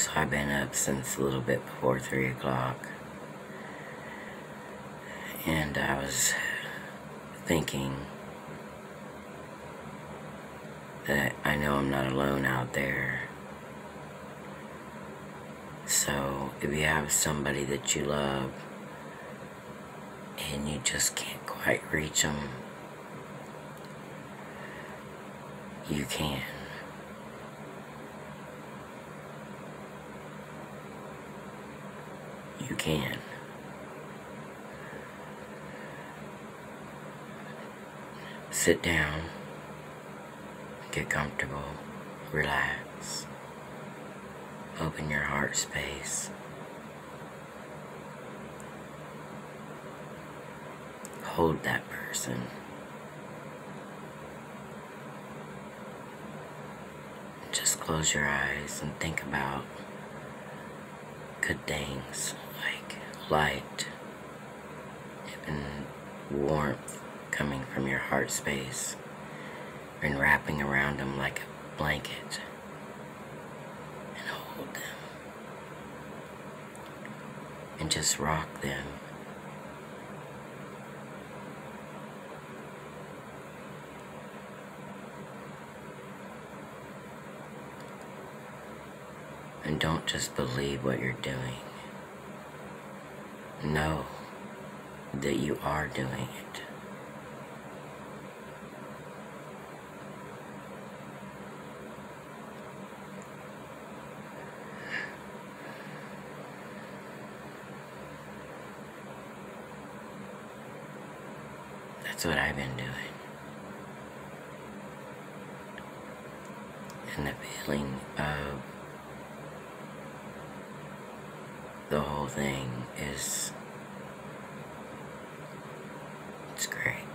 So I've been up since a little bit before 3 o'clock. And I was thinking that I know I'm not alone out there. So if you have somebody that you love and you just can't quite reach them, you can. You can. Sit down, get comfortable, relax, open your heart space. Hold that person. Just close your eyes and think about good things like light and warmth coming from your heart space and wrapping around them like a blanket, and hold them and just rock them. And don't just believe what you're doing. Know that you are doing it. That's what I've been doing. And the feeling of the whole thing is, it's great.